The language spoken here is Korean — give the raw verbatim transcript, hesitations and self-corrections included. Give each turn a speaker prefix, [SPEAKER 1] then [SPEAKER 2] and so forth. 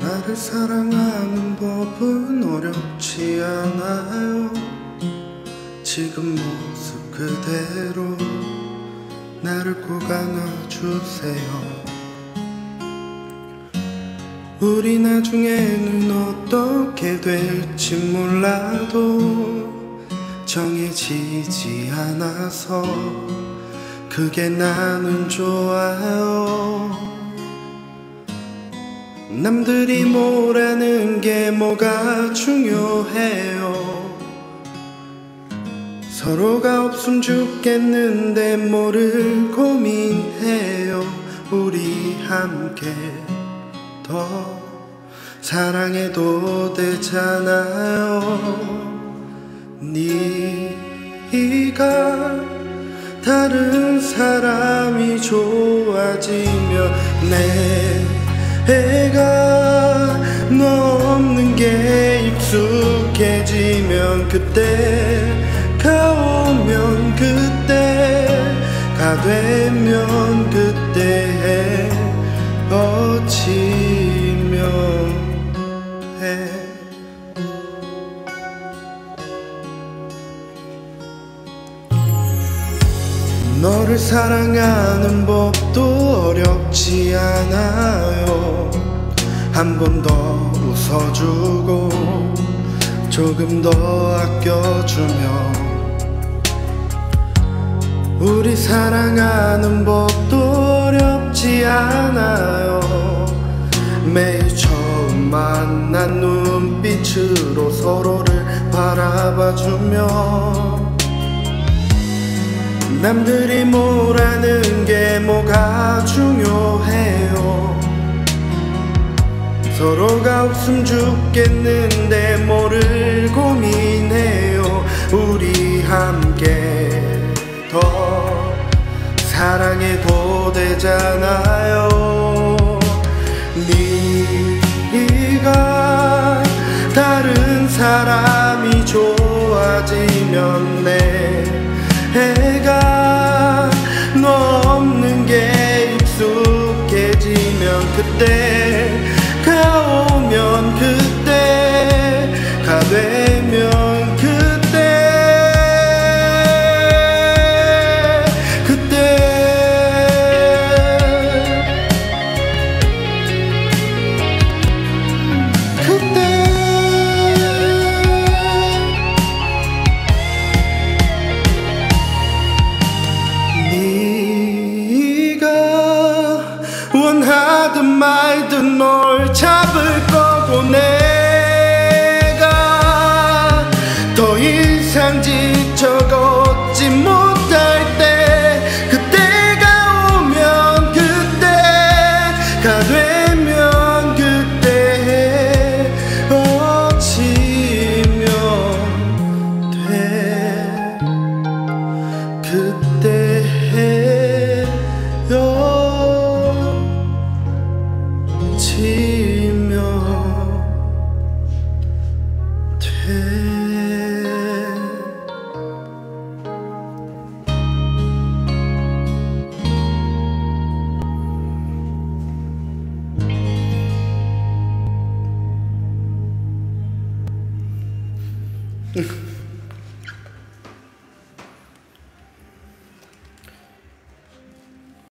[SPEAKER 1] 나를 사랑하는 법은 어렵지 않아요. 지금 모습 그대로 나를 꼭 안아주세요. 우리 나중에는 어떻게 될지 몰라도 정해지지 않아서 그게 나는 좋아요. 남들이 뭐라는 게 뭐가 중요해요. 서로가 없음 죽겠는데 뭐를 고민해요. 우리 함께 더 사랑해도 되잖아요. 네가 다른 사람이 좋아지면 내가 너 없는 게 익숙해지면 그때가 오면 그때가 되면 그때 헤어지면 해. 너를 사랑하는 법도 어렵지 않아요. 한 번 더 웃어주고 조금 더 아껴주면 우리 사랑하는 법도 어렵지 않아요. 매일 처음 만난 눈빛으로 서로를 바라봐주며 남들이 뭐라는 게 뭐가 중요해요. 서로가 웃음 죽겠는데 뭐를 고민해요. 우리 함께 더 사랑해도 되잖아요. 네가 다른 사람이 좋아지면 내가 너 없는 게 익숙해지면 그때가 오면 그때가 되면 그때 그때 그때 원하든 말든 널 잡을 거고 내가 더 이상 지쳐 걷지 못할 때 그때가 오면 그때가 되면 그때 헤어지면 돼. 그때 헤어 지면 돼. 응.